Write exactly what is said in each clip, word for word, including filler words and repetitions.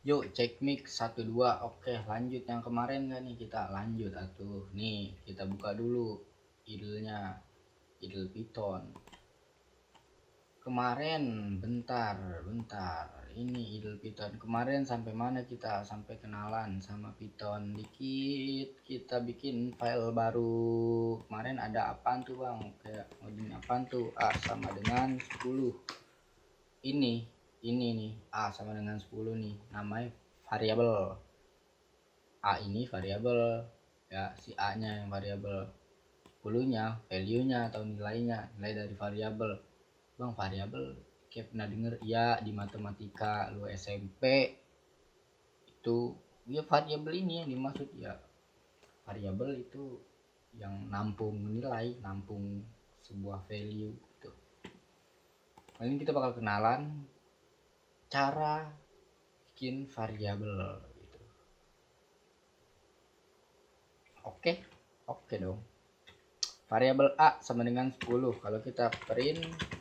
Yuk cek mix satu dua. Oke, lanjut yang kemarin kan nih, kita lanjut atuh. Nih, kita buka dulu idle-nya, idle Python. Kemarin bentar, bentar. Ini idle Python. Kemarin sampai mana kita? Sampai kenalan sama Python dikit. Kita bikin file baru. Kemarin ada apaan tuh, Bang? Kayak ngoding apaan tuh? A sama dengan sepuluh. Ini, ini nih, A sama dengan sepuluh nih. Namanya variabel. A ini variabel, ya, si A nya yang variabel, sepuluh nya value nya atau nilainya, nilai dari variabel. Bang, variabel kayak pernah denger ya di matematika lu S M P itu, ya variabel ini yang dimaksud ya. Variabel itu yang nampung nilai, nampung sebuah value gitu. Nah, ini kita bakal kenalan cara bikin variabel gitu. Oke, oke dong. Variabel A sama dengan sepuluh. Kalau kita print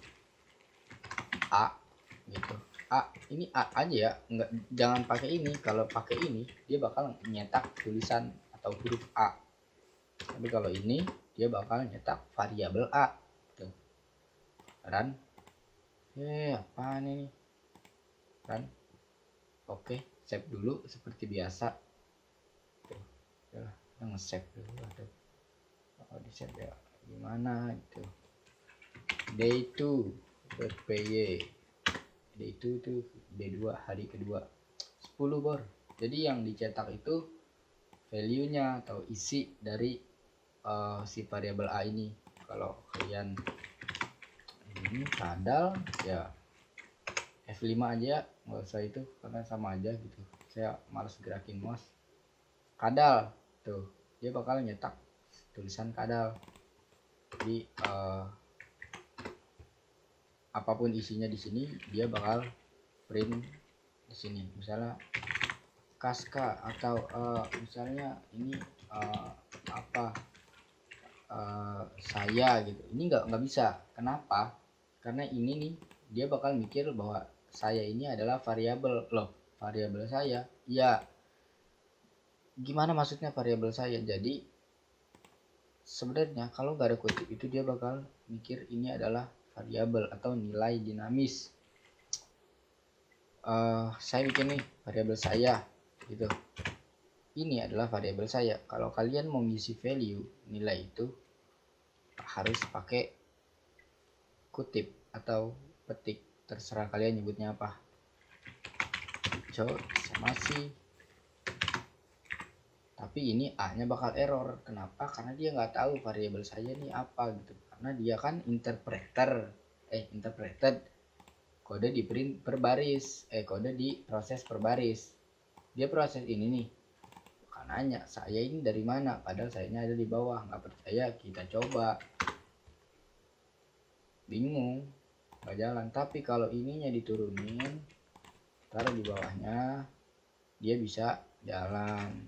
A gitu. A, ini A aja ya, enggak, jangan pakai ini. Kalau pakai ini dia bakal nyetak tulisan atau huruf A. Tapi kalau ini dia bakal nyetak variabel A. Tuh. Run. Eh, apa nih? Run. Oke, save dulu seperti biasa. Tuh. Ya, kita nge-save dulu. Aduh. Oh, di save ya. Gimana itu? day two .py. day two itu day dua, hari kedua. sepuluh bor. Jadi yang dicetak itu value-nya atau isi dari uh, si variabel A ini. Kalau kalian ini kadal ya F lima aja, nggak usah itu karena sama aja gitu. Saya males gerakin mouse. Kadal tuh, dia bakal nyetak tulisan kadal. Jadi uh, apapun isinya di sini dia bakal print di sini. Misalnya Kaska atau uh, misalnya ini uh, apa uh, saya gitu. Ini nggak nggak bisa. Kenapa? Karena ini nih dia bakal mikir bahwa saya ini adalah variabel. Loh, variabel saya. Ya, gimana maksudnya variabel saya? Jadi sebenarnya kalau nggak ada kutip itu dia bakal mikir ini adalah variabel atau nilai dinamis. Uh, saya bikin nih variabel saya gitu. Ini adalah variabel saya. Kalau kalian mau ngisi value nilai itu harus pakai kutip atau petik, terserah kalian nyebutnya apa. Coba masih. Tapi ini A-nya bakal error. Kenapa? Karena dia nggak tahu variabel saya ini apa gitu. Karena dia kan interpreter, eh interpreted kode di print per baris, eh kode di proses per baris. Dia proses ini nih. Bukan nanya saya ini dari mana, padahal sayanya ada di bawah. Nggak percaya, kita coba. Bingung, nggak jalan. Tapi kalau ininya diturunin, taruh di bawahnya, dia bisa jalan.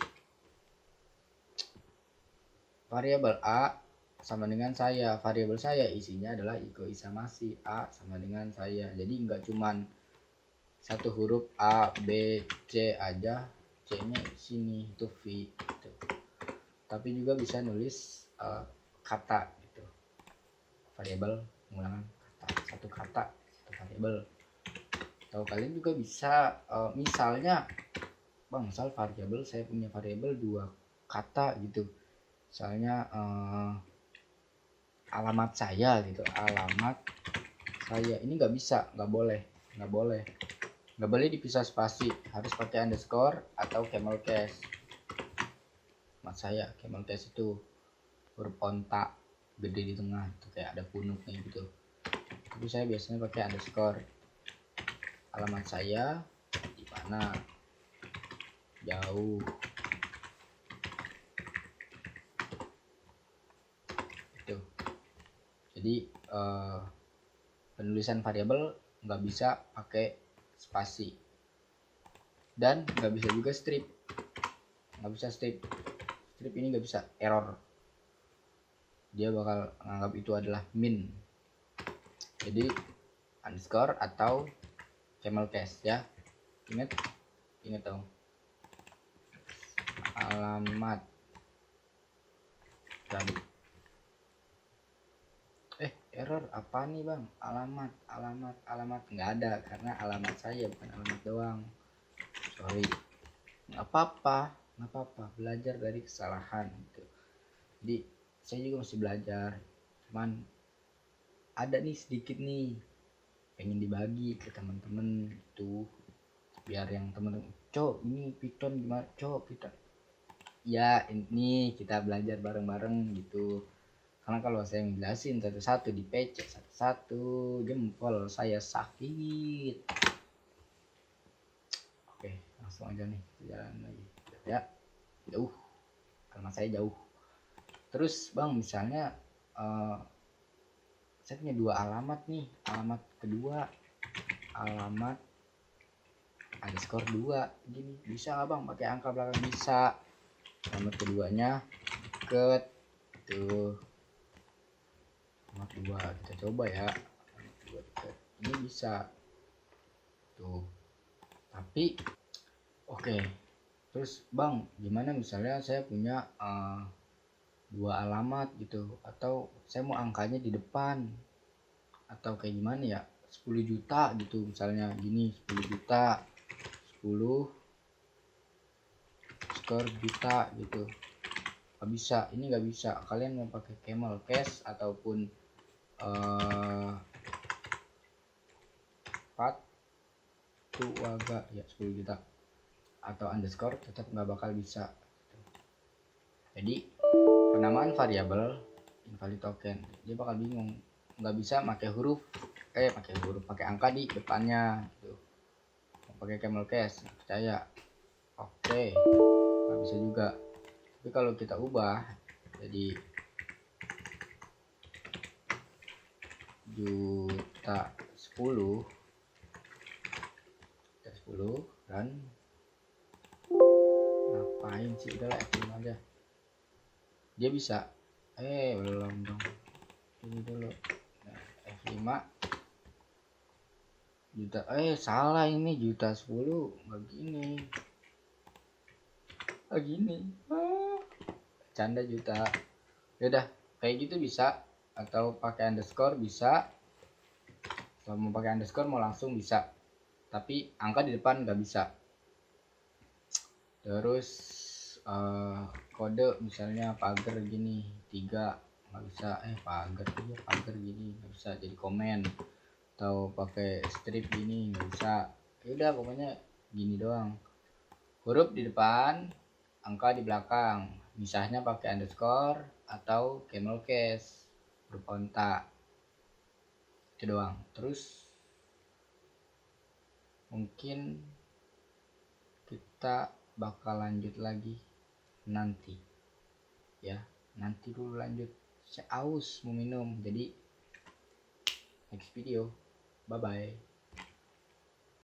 Variabel A sama dengan saya, variabel saya isinya adalah Iko Isamasi. A sama dengan saya, jadi nggak cuman satu huruf A, B, C aja, C nya sini itu V gitu. Tapi juga bisa nulis uh, kata gitu, variabel pengulangan kata, satu kata satu variabel. Atau kalian juga bisa uh, misalnya bang, misal variabel saya punya variabel dua kata gitu, misalnya uh, alamat saya gitu, alamat saya ini nggak bisa, nggak boleh, nggak boleh, nggak boleh dipisah spasi, harus pakai underscore atau camel case. Alamat saya camel case itu huruf onta gede di tengah, itu kayak ada punuknya gitu. Tapi saya biasanya pakai underscore. Alamat saya di mana, jauh. Itu. Jadi uh, penulisan variabel nggak bisa pakai spasi dan nggak bisa juga strip, nggak bisa strip. Strip ini nggak bisa, error. Dia bakal menganggap itu adalah min. Jadi underscore atau camel case ya. Ingat ingat dong, alamat tadi. Eh error apa nih bang? Alamat alamat alamat nggak ada, karena alamat saya bukan alamat doang, sorry. Nggak apa-apa, nggak apa-apa, belajar dari kesalahan gitu. Jadi saya juga masih belajar, cuman ada nih sedikit nih pengen dibagi ke teman-teman itu, biar yang teman-teman, cok ini Python gimana cok Python, ya ini kita belajar bareng-bareng gitu. Karena kalau saya ngejelasin satu-satu di P C satu-satu, jempol saya sakit. Oke langsung aja nih jalan lagi ya, jauh karena saya jauh. Terus bang misalnya uh, saya punya dua alamat nih, alamat kedua alamat underscore dua gini, bisa nggak bang pakai angka belakang? Bisa. Alamat keduanya ke tuh alamat dua, kita coba ya, alamat dua ini bisa tuh. Tapi oke okay. Terus bang gimana misalnya saya punya uh, dua alamat gitu, atau saya mau angkanya di depan, atau kayak gimana ya, sepuluh juta gitu misalnya, gini sepuluh juta, sepuluh skor juta gitu, nggak bisa. Ini nggak bisa, kalian mau pakai camel case ataupun uh, pat tuh waga ya sepuluh juta atau underscore, tetap nggak bakal bisa. Jadi penamaan variabel invalid token, dia bakal bingung, nggak bisa pakai huruf eh pakai huruf pakai angka di depannya tuh, pakai camel case percaya. Oke nggak bisa juga. Tapi kalau kita ubah jadi juta sepuluh juta sepuluh dan ngapain sih, udahlah F lima aja, dia bisa. Eh belum dong, ini dulu. Nah, F lima juta, eh salah, ini juta sepuluh nggak gini, nggak gini, ah, canda juta. Yaudah kayak gitu bisa, atau pakai underscore bisa. Kalau mau pakai underscore mau langsung bisa, tapi angka di depan nggak bisa. Terus uh, kode misalnya pagar gini tiga nggak bisa, eh pagar juga pagar gini nggak bisa jadi komen, atau pakai strip gini nggak bisa. Ya udah pokoknya gini doang, huruf di depan angka di belakang, misahnya pakai underscore atau camel case huruf onta, itu doang. Terus mungkin kita bakal lanjut lagi nanti ya, nanti dulu lanjut, saya aus mau minum, jadi next video, bye bye.